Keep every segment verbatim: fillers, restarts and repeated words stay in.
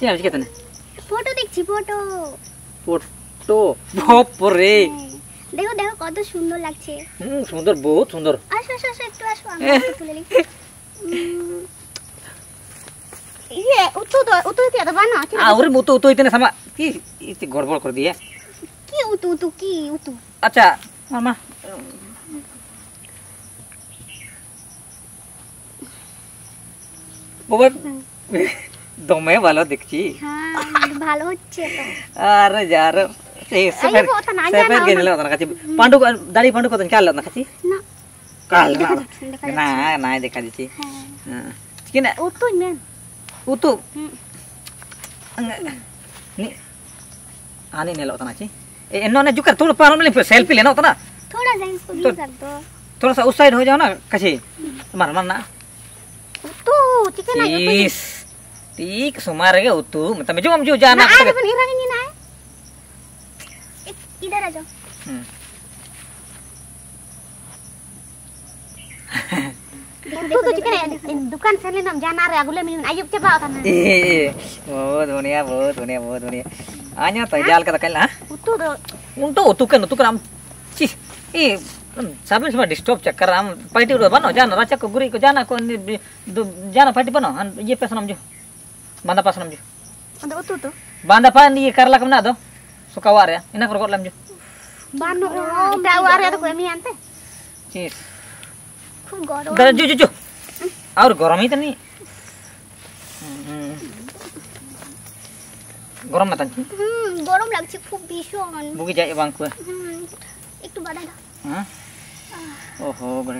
কি আজকে তনে ফটো দেখছি ফটো ফটো বাপরে দেখো দেখো কত সুন্দর লাগছে হুম সুন্দর বহুত সুন্দর আসো আসো আসো একটু আসো আমি তুলে নিই ये उतो तो उतो क्या दबाना और वो तो तो इतने समा की इतनी गड़बड़ कर दिया की उतो उतो की उतो अच्छा मामा বাবা দমে ভালো দেখছি হ্যাঁ ভালো হচ্ছে তো আরে यार এই সেফের সেফের গেলে না কাছে পান্ডু দাড়ি পান্ডু কত কাল না কাছে না কাল না না দেখা দিছি হ্যাঁ কিনা উতো মেন utu ni आने नेलो तना ची इन्होंने जो कर थोड़ा पारो में सेल्फी लेना होता ना थोड़ा सा इसको भी कर दो थोड़ा सा उस साइड हो जाओ ना कशी मार मार ना उतु ठीक है ना इस ठीक सुमार गए उतु मतलब जो हम जो जाना अरे पण इधर नहीं ना है इधर आ जाओ तू तो चिकन दुकान से लेना हम जाना रे अगले महीने आयुब चबा होता ना ए बहुत बढ़िया बहुत बढ़िया बहुत बढ़िया आ냐 तो जाल का कल हां उतु तो उंटो उतु kan utu kan ची ए साबिन sama डिस्टर्ब चेक कर हम पार्टी उड़ बनो जाना राचा को गुरी को जाना को जाना पार्टी बनो ये पैसा नम जो बांदा पास नम जो ada utu तो बांदा पा ये करला कमना दो सुकावार ya ina ko lam jo bano tawar ya ko mi ante चीज खूब गरम दर जो जो जो और गरम ही तो नहीं गरम ना तंची হুম গরম লাগছে খুব ভীষণ बुगी जाए बांग को হুম একটু বাড়াই দাও हां ओहो गरे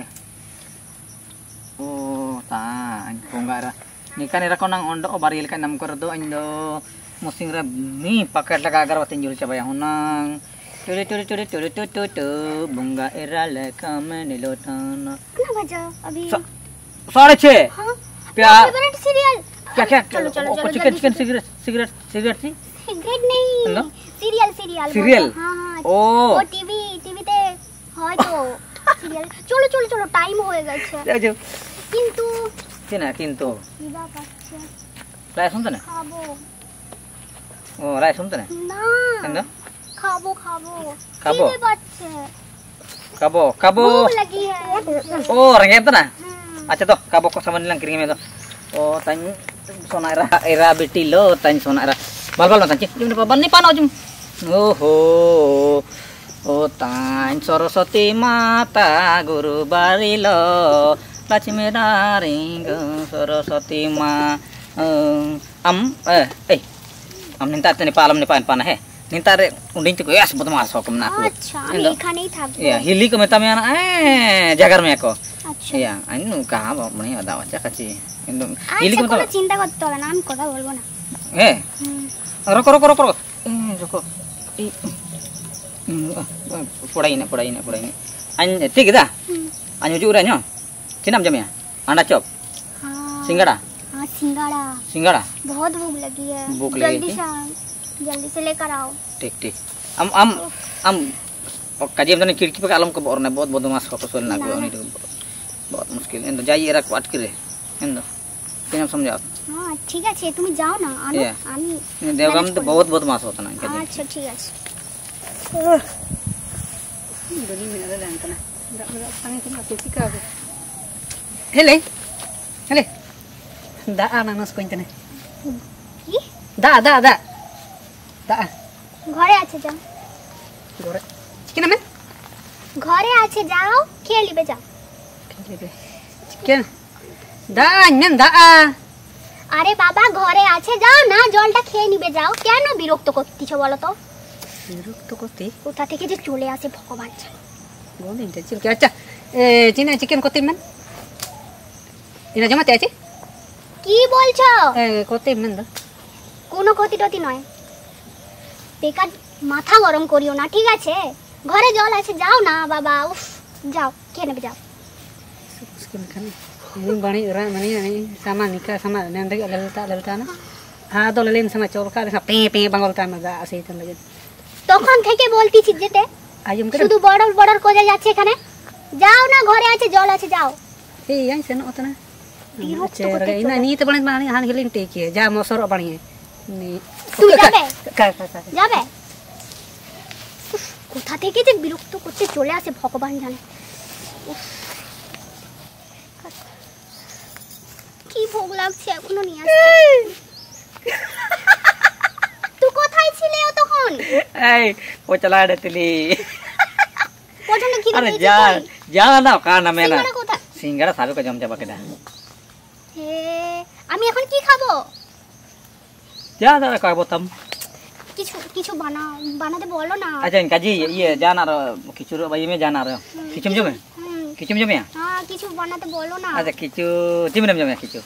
ओ तान कोंगारा निका ने रको नang ondo baril kan nam कर दो इंदो मुसिंग रे मी पकड़ लगा अगर वतिन जुल चबा हुनang टुरे टुरे टुरे टुरे टु टु टु bunga era le kame nilotan कितना बजा अभी साढ़े छह हां प्यार फेवरेट सीरियल क्या क्या चलो चलो चलो chicken chicken cigarette cigarette cigarette थी सिगरेट नहीं सीरियल सीरियल सीरियल हां हां ओ ও টিভি টিভিতে হয় তো সিরিয়াল চলো চলো চলো টাইম হয়ে গেছে যাও কিন্তু কিনা কিন্তু বিবা পাচ্ছে রায় শুনতে না খাবো ও রায় শুনতে না না কেন খাবো খাবো খাবো খিদে পাচ্ছে kabo kabo ভুক লাগি है oh renget tu na acha to kabo ko sama nilang kirim itu oh tanya sona era era beti lo tanya sona era bal bal tanya jum ni ban ni pano jum oh ho oh tanya Saraswati mata guru barilo Lakshmi daring Saraswati ma am eh eh am ninta tani palam ni pan pan he ninta re unding tuh ya sebut masuk ke mana aku अच्छा আমি এখানেই থাকবো ya hili ko meta miana eh jagar me ako আচ্ছা ya anu kaha ba mani ada baca kaci indo hili ko কোনো চিন্তা করতে হবে না আমি কথা বলবো না eh roko roko roko eh roko i podai ne podai ne podai ne an tik dah anju ju uranyo cinam jam ya anda chop हाँ singgara हाँ सिंगाड़ा singgara बहुत भूख लगी है भूख लगी जल्दी थी? से जल्दी से लेकर आओ ठीक ठीक am am am kajian tadi kiri kiri alam ke bawah ne बहुत बहुत mas fokus soal nagu ini बहुत मुश्किल इndo जाइए रख वाट करे इndo किन समझाओ हाँ ठीक আছে তুমি যাও না আমি আমি देवगाम तो बहुत बहुत मास होता ना আচ্ছা ঠিক আছে Doni mina dah angkana. Dak dak panggil tu aku sika aku. Hele. Hele. Da ana nas ko intene. কি Da da da. Da. ঘরে আছে যাও Gore. Chicken men? ঘরে আছে যাও খেয়ে নিবে যাও Chicken. Da men da. আরে বাবা ঘরে আছে যাও না জলটা খেয়ে নিবে যাও কেন বিরক্ত করতেছো বলো তো বিরক্ত করতে কোথা থেকে যে চলে আসে ভগবান জানে বলিন তো চিকেন আচ্ছা এ চিনা চিকেন করতে men? ইনা জমাতে আছে কি বলছো এ করতে men দা কোনো ক্ষতি টতি নয় বেকার মাথা গরম করিও না ঠিক আছে ঘরে জল আছে যাও না বাবা উফ যাও খেয়ে নেবে যাও চিকেন খানে ini bani orang mani ini sama nikah sama nanti lalta lalta na ha do lalin sama cholka sama pe pe bangol ta maga asai tan lagi তখন থেকে বলতিছি যেতে ayum kere শুধু বড় বড় কোজা যাচ্ছে এখানে যাও না ঘরে আছে জল আছে যাও eh yang sen otana বিরক্ত cere ina ni te bani mani han hilin te ki ja mosor bani নি তুই যাবে কা কা কা যাবে উফ, কোথা থেকে যে বিরক্ত করতে চলে আসে ভগবান জানে উফ, কি ভোগ লাগছে এখনো নিয়ে আসছে তুই কোথায় ছিলে তখন এই ও চলা ডেতলি প্রচন্ড কি আরে যা যা না কানা মেনা সিঙ্গারা কোথায় সিঙ্গারা সাবে কো জম যাবা কেডা হে আমি এখন কি খাবো যা দাদা কয় বতাম কিছু কিছু বানা বানাতে বলো না আচ্ছা কাজি ইয়ে জানার কিছু ভাই মে জানার কিছু জমে হুম, কিছু জমে হ্যাঁ কিছু বানাতে বলো না আচ্ছা কিছু চিমনে জমে কিছু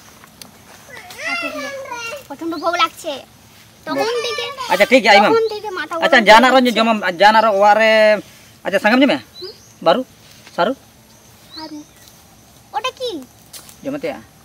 প্রচন্ড ভোগ লাগছে তখন থেকে আচ্ছা ঠিক আছে আইমাম তখন থেকে মাথা আচ্ছা গরম জানার করছে। জম জানার ওয়ারে আচ্ছা সঙ্গম জমে বারু সারু সারু ওটা কি জমতে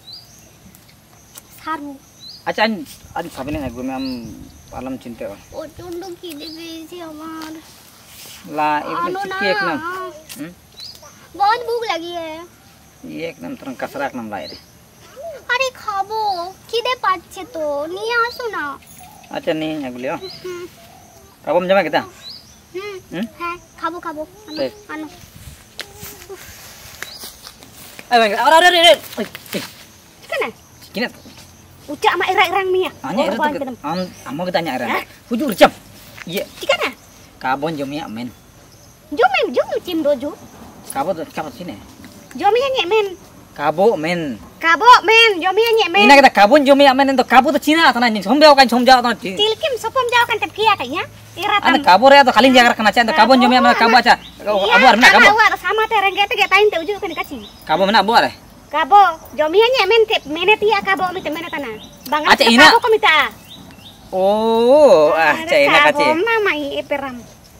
সারু আচ্ছা আজ আজ সাবিনে না গুমে আম আলম চিনতে প্রচন্ড খিদে পেয়েছে আমার লা আনো एक না एक नाम हम्म बहुत भूख लगी है ये एक नाम तरंग कसरा नाम लाई रे আরে খাবো খিদে পাচ্ছে তো নিয়ে আসো না अच्छा नहीं अगले হুম, कब हम जमा किता হুম হুম? হ্যাঁ খাবো খাবো আনো ঠিক। আনো अरे अरे अरे अरे কেন किने ucap sama irang-irang Mia hanya Oh, itu bang, kedem. am amo kita nyara hujur jam iya Tika na kabon jomnya men jo men jo cim dojo kabo kabo sini jo mi nyek men kabo men kabo men jo mi nyek men ina kita kabon jomnya men itu kabo tuh Cina tanah ini sombong kan sombong tanah tilkim sopom jauh kan tepkia kayaknya iratam anda kabo ya tuh kalian jaga kena canda kabon jomnya men kabo aja abu ar mana kabo Iya, sama teh renggete getain teh uju kan kasih kabo mana abu ar kabo jo mi nyek men tep menet ya kabo mi temene tanah banget Aca, ina. kabo ko mita oh ah Cina kaci kabo mama i eperam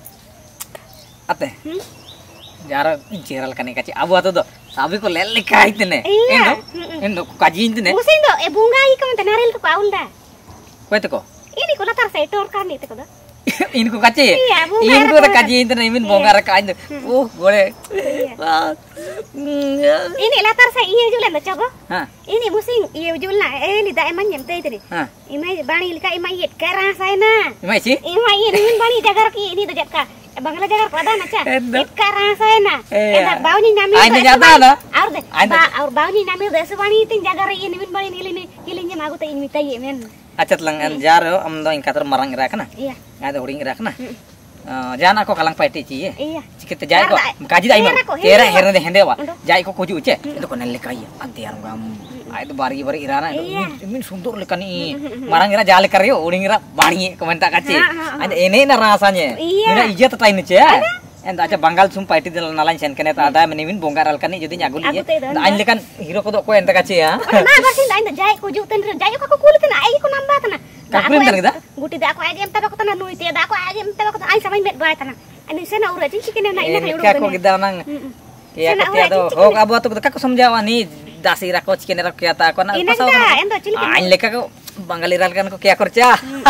ate Hmm? jara jeral kan kaci abu atau tuh sabi ko lele kait nih Iya. endo Mm-mm. endo kaji itu nih musin do e bunga i kamu tenaril ko aunda kau itu kok ini ko natar setor kan itu ko ini ku kaci Iya, bongkar ini ku apa? kaji itu nih min bongkar kain tuh uh boleh Iya. Wah. Mm, ini latar saya iya julan do cogo hah ini musim iya julan eh li da eman nyam teh tadi hah imai bani lika imai yet kara saya na gimana sih imai ini min bani jagar ki ini do jakka bangla jagar pada na cha Endo. it kara saya na Iya. eda bau ni nami Ain nyata na? aur de Ain ba aur bau ni nami de subani tin jagar ini min bani ini ini ini nyam aku teh ini mitai men acet lengan jaro am do ingkater marang ira kana iya ada uring ira kana jangan aku kalang paiti ci iya cikit jai ko kaji dai mam Hera ko, kera hera. herne hende wa Undo. jai ko kuju uce itu ko nelle kai antiar gam itu bari bari irana Iya. min sundur lekani marang ira jale karyo uring ira bani komenta kaci Ha, ha, ha. ada ini na rasanya Iya. ini ija tetai ni ce en aja banggal sum paiti dal nalan sen kene ta ada menimin bongkar al kani jadi nyagul Aku ye teh dah. ain lekan hero ko do ko enta kaci ya Nah, basin dah indah jai kuju ten jai aku kulit na ai ku nambah tanah. Kakulit tan kita? Guti da aku aja em tabak tanah nuit ya da aku aja em tabak ai sama met bae tanah. Ani sana ura cing cikin na ina ini kayu kya ko kita nang ya Sana ketia ura do cing ho abu atu kako samjawa ni dasi rako cikin rak kya ta ko na Ina pasau enggak, endo cilik. ain leka ko bangali ral kan ko kya kerja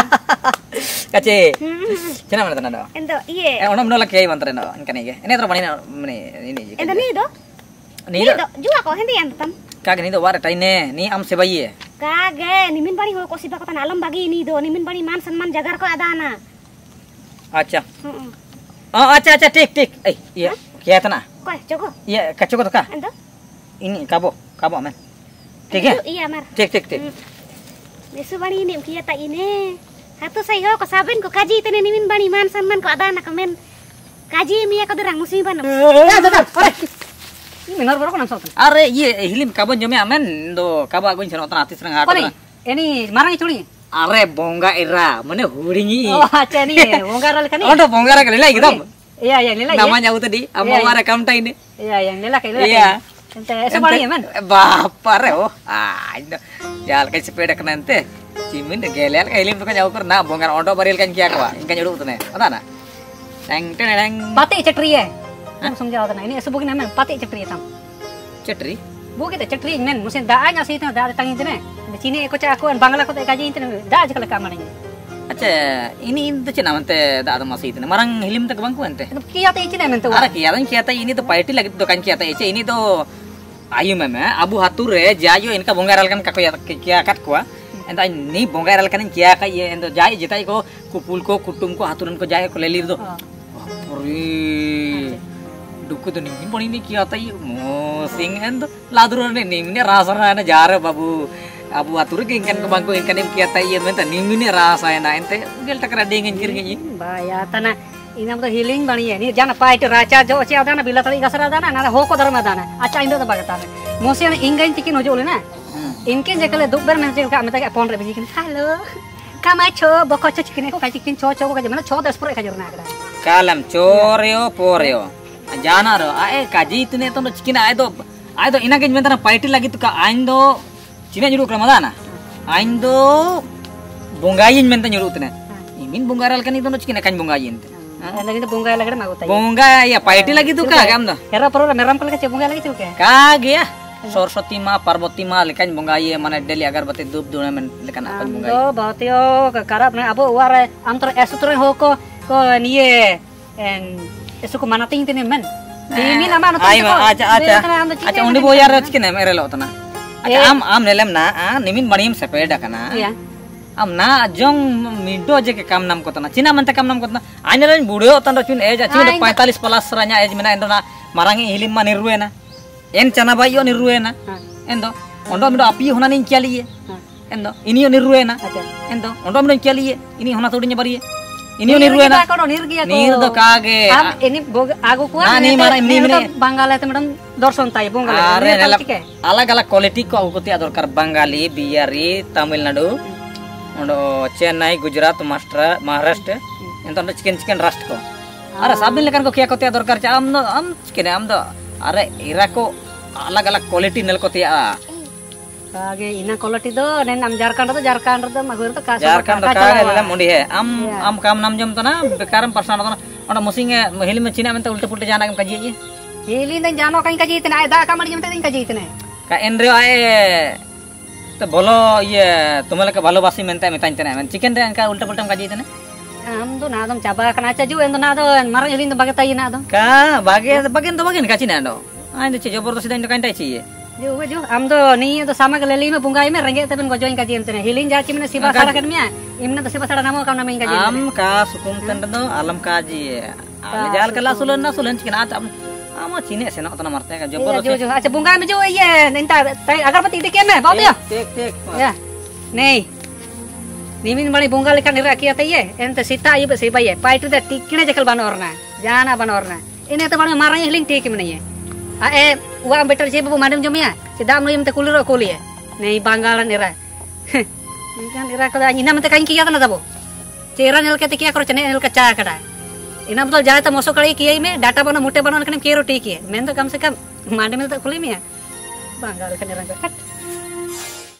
kace cina mana tanah do Endo iye. eh ono mno lak kya mantre no kan ige ini tro bani ini ini Endo ni do. ni Ni do jua ko hendi an tam. kag ni do war tai ne ni am se bayi Kage nimin bani ho ko siba ko tanah alam bagi ini do nimin bani man sanman jagar ko adana. acha Heeh. oh acha acha tik tik eh iya kya tanah Koy cogo. iya kacu ko to ka Endo. ini kabo kabo men tik ya Iya mar. tik tik tik Nesu bani ini kia ta ini. Hatu saya ko saben ko kaji tene nimin bani man sanman ko adana kamen. Kaji mia ko derang musim ban. Ya, dah, dah. Ini benar baru kan sautan. are ye hilim kabon jome amen do kabo agun seno tan atis rang Kau ni, aku ini marang curi. are bonga era mane huringi Oh, acha ni, bongkar kan ni. ondo bonga ra kali gitu Iya, yang lila. namanya aku tadi Iya, amo iya. wara kamta ini Iya, yang lila kayak iya Ente, sebalik ya, man. bapak re oh ah itu jal kai sepeda kenante cimin de gelel kai hilim kan jauh na bongar ondo baril kan kia kwa kan jauh tu ne ada na teng teng teng Pati cetri ya. Kamu semua jawab ini sebutin nama pati cetri tam. cetri Bu kita cetri men, mesti dah aja sih itu dah datang itu ne. Di sini aku cak aku, Bangla aku tak kaji itu dah aja kalau kamar ini. acha ini itu cina mante da ada masih itu marang hilim tak bangku ante Itu kia tak itu men tu. Ara kiaran kiata ini tuh paiti lagi tuh kan kiata ece ini tuh ayu meme abu hature jayo ini ka bongaral kan kako ya kia kat kwa endo ni bongai ral kanin kia kai endo jai jitai ko kupul ko kutum ko haturan ko jai ko lelir do puri duku to nin poni ni kia tai mo sing endo laduru ne nimne rasana na jare babu abu atur ke ingkan ko bangko ingkan em kia tai menta nimne rasana ente gel takra dengin kirgi Baya tanah ini namanya healing bani ya. Ini jangan pahit raca jo cia dana bila tadi kasar dana, nada hoko dharma dana. Acha indo tu bagat dana. Mosi ane ingain tikin ojo le na. Inkin jekale dukbar mesti ka meta phone re bikin. Hello. Kamai cho boko cho chikin ko kai chikin cho cho ko kai mana cho das pore kajur na kada. Kalam choreo poreo. Jana ro ae kaji itne to chikin ae do ae do ina ke menta pahit lagi tu ka aindo cina nyuru kramada na. Aindo bungayin menta nyuru tne. Imin bungaral kan itu chikin kan bungayin. Lagi tu bunga lagi magu tayi. Bunga ya pahit lagi tu ka kam do. Hera poro meram pala ke bunga lagi tu ke. Kage ya. Soroswati ma Parvati ma lekan bunga ye mana deli agar bate dub duna men lekan akan bunga. Do bahtio karap na abo ware amtor esutre hoko ko niye en esu ko mana ting tine men. Dimi nama no Ai acha acha. Acha undi boyar chikin em erelo tana. Acha am am nelem na a nimin banim sepeda kana. Iya. am na jong mido je ke kam nam kotana cina mante kam nam kotana ainelen budio tan racun eja cina पैंतालीस plus ranya ej mena endo na marangi hilim ma nirruena en chana bayo nirruena endo ondo mido api hona nin kialiye endo inio nirruena endo ondo mido kialiye ini hona todinya bariye inio nirruena nir do kage am ini agu kuat ni mara ini ini bangale te madam dorson tai bangale alag alag quality ko agu kotia dorkar bangali biari tamil nadu ondo Chennai, Gujarat, Maharashtra, Maharashtra, ento ondo chicken chicken rust ko. Are sabin lekan ko kia ko tia dorkar cha am no am chicken am do. Are ira ko alag alag quality nel ko tia. Kage ina quality do nen am Jharkhand do Jharkhand do magur do ka Jharkhand do ka ele mundi he. Am am kam nam jom to na bekaram person to na ondo musing hil me china mente ulte pulte jana kam kaji ye. Hili nen jano kain kaji tena ai da kamar jom te kaji tena. Ka enre ae तो बोलो ये तुम्हें लगे भालो बासी मेंटे मिताइन तेने मैं chicken रे अंका उल्टा पुल्टा काजी तेने हम तो नादम चाबा कना चाजू एंदो नादो मारा हिलिन तो बागे ताई नादो का बागे बागे तो बागे काची नादो आइन तो जबरदस्ती दाइन तो काइन ताई चाहिए जो जो हम तो नहीं तो सामा के लेली में बुंगाई में रंगे तबन गजोइन काजी तेने हिलिन जाची में सिबा सारा कर मिया इमने तो सिबा सारा नामो काम नाम काजी हम का सुकुम तंड दो आलम काजी आले जाल कला सुलन ना सुलन चिकन आत आमा चीने से ना उतना मरते का जबरदस्ती जो जो अच्छा बुंगा में जो ये निंता अगरबत्ती दिखे में बहुत दियो टेक टेक या नहीं निमिन बड़ी बुंगा लेकर निरा किया था ये एंत सीता ये बस ये पाइट दे टिकने जकल बनोरना जाना बनोरना इन्हें तो बड़े मारने हिलिंग टिक में नहीं है आ ए वा बेटर जे बबू मैडम जमिया से दाम नुई मते कुलिरो कुलिए नहीं बांगाल निरा निkan निरा को ina मते काइन किया था ना तबो चेहरा नेल के किया करो चने नेल का चा कड़ा ina betul jahe ta moso kali kiai me data bana mute bana kan kero tiki men to kam se kam mande me to kuli me banggal kan niran kat